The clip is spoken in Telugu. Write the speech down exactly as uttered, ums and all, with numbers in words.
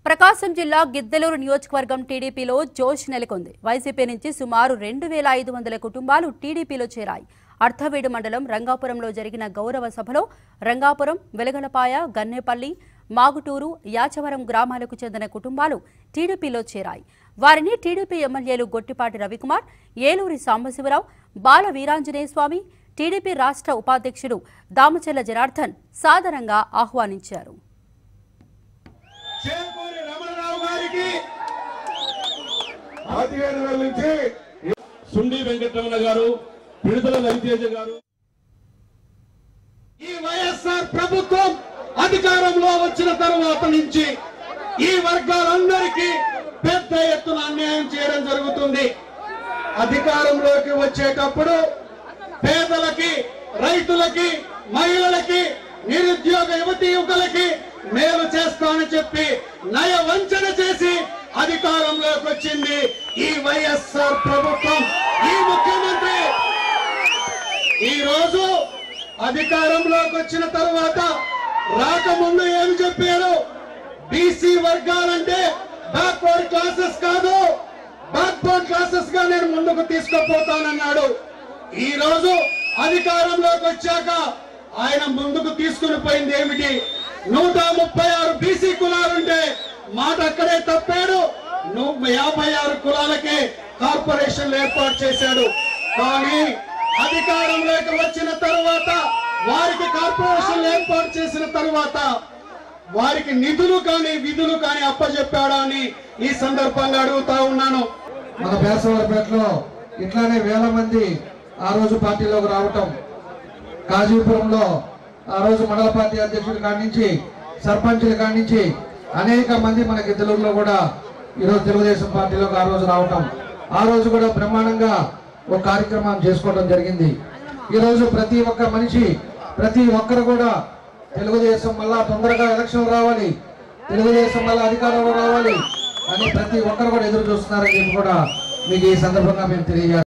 ప్రకాశం జిల్లా గిద్దలూరు నియోజకవర్గం టీడీపీలో జోష్ నెలకొంది. వైసీపీ నుంచి సుమారు రెండు వేల ఐదు వందల కుటుంబాలు టీడీపీలో చేరాయి. అర్థవేడు మండలం రంగాపురంలో జరిగిన గౌరవ సభలో రంగాపురం, వెలగలపాయ, గన్నేపల్లి, మాగుటూరు, యాచవరం గ్రామాలకు చెందిన కుటుంబాలు టీడీపీలో చేరాయి. వారిని టీడీపీ ఎమ్మెల్యేలు గొట్టిపాటి రవికుమార్, ఏలూరి సాంబశివరావు, బాల వీరాంజనేయ స్వామి, టీడీపీ రాష్ట్ర ఉపాధ్యక్షుడు దామచర్ల జనార్దన్ సాదరంగా ఆహ్వానించారు. సుండి వెంకటరమణ గారు, విడుదల రవితేజ గారు. ఈ వైఎస్ఆర్ ప్రభుత్వం అధికారంలో వచ్చిన తర్వాత నుంచి ఈ వర్గాలందరికీ పెద్ద ఎత్తున అన్యాయం చేయడం జరుగుతుంది. అధికారంలోకి వచ్చేటప్పుడు పేదలకి, రైతులకి, మహిళలకి, నిరుద్యోగ యువతి యువకులకి మేలు చేస్తానని చెప్పి నయ వంచన చేసి అధికారంలోకి వచ్చింది ఈ వైఎస్ఆర్ ప్రభుత్వం. ఈ ముఖ్యమంత్రి ఈ రోజు అధికారంలోకి వచ్చిన తర్వాత రాకముందు ఏమి చెప్పారు? బీసీ వర్గాలంటే బ్యాక్వర్డ్ క్లాసెస్ కాదు, బ్యాక్వర్డ్ క్లాసెస్ గా నేను ముందుకు తీసుకుపోతానన్నాడు. ఈ రోజు అధికారంలోకి వచ్చాక ఆయన ముందుకు తీసుకుని పోయింది ఏమిటి? నూట ముప్పై ఆరు బీసీ కులాలుంటే మాట అక్కడే తప్పాడు. యాభై ఆరు కులాలకే కార్పొరేషన్లు ఏర్పాటు చేశాడు. కానీ అధికారంలోకి వచ్చిన తర్వాత వారికి కార్పొరేషన్లు ఏర్పాటు చేసిన తర్వాత వారికి నిధులు కానీ విధులు కానీ అప్పచెప్పాడా అని ఈ సందర్భంగా అడుగుతా ఉన్నాను. మన బేసవారిపేటలో ఇట్లానే వేల మంది ఆ రోజు పార్టీలోకి రావటం, కాజీపురంలో ఆ రోజు మండల పార్టీ అధ్యక్షుడి కాడి నుంచి సర్పంచుల కాడి నుంచి అనేక మంది మన గిద్దలూరులో కూడా ఈరోజు తెలుగుదేశం పార్టీలోకి ఆ రోజు రావటం, ఆ రోజు కూడా బ్రహ్మాండంగా ఒక కార్యక్రమం చేసుకోవడం జరిగింది. ఈరోజు ప్రతి ఒక్క మనిషి, ప్రతి ఒక్కరు కూడా తెలుగుదేశం వల్ల తొందరగా ఎలక్షన్ రావాలి, తెలుగుదేశం వల్ల అధికారంలో రావాలి అని ప్రతి ఒక్కరు కూడా ఎదురు చూస్తున్నారని చెప్పి కూడా మీకు ఈ సందర్భంగా మేము తెలియజేస్తాం.